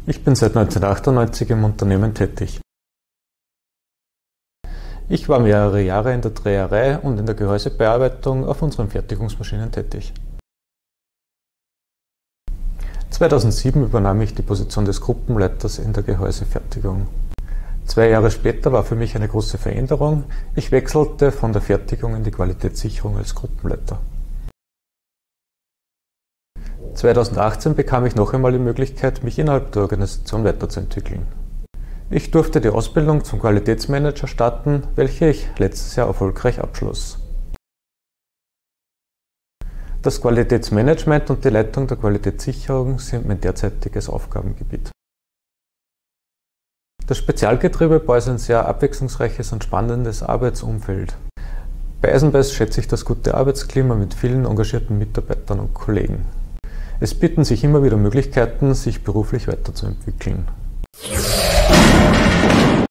Ich bin seit 1998 im Unternehmen tätig. Ich war mehrere Jahre in der Dreherei und in der Gehäusebearbeitung auf unseren Fertigungsmaschinen tätig. 2007 übernahm ich die Position des Gruppenleiters in der Gehäusefertigung. 2 Jahre später war für mich eine große Veränderung. Ich wechselte von der Fertigung in die Qualitätssicherung als Gruppenleiter. 2018 bekam ich noch einmal die Möglichkeit, mich innerhalb der Organisation weiterzuentwickeln. Ich durfte die Ausbildung zum Qualitätsmanager starten, welche ich letztes Jahr erfolgreich abschloss. Das Qualitätsmanagement und die Leitung der Qualitätssicherung sind mein derzeitiges Aufgabengebiet. Das Spezialgetriebebau ist ein sehr abwechslungsreiches und spannendes Arbeitsumfeld. Bei Eisenbahn schätze ich das gute Arbeitsklima mit vielen engagierten Mitarbeitern und Kollegen. Es bieten sich immer wieder Möglichkeiten, sich beruflich weiterzuentwickeln.